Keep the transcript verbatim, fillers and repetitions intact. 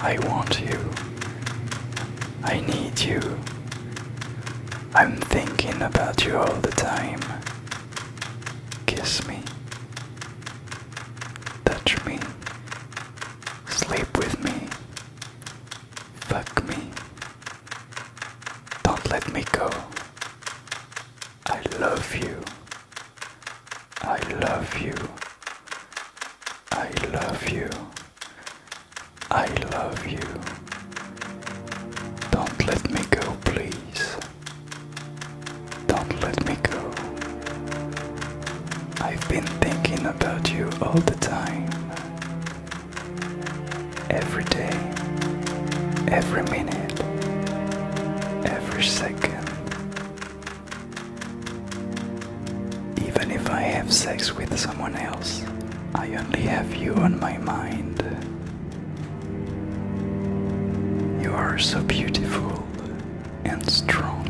I want you. I need you. I'm thinking about you all the time. Kiss me. Touch me. Sleep with me. Fuck me. Don't let me go. I love you. I love you. I love you. I love you. Don't let me go, please. Don't let me go. I've been thinking about you all the time. Every day. Every minute. Every second. Even if I have sex with someone else, I only have you on my mind. You are so beautiful and strong.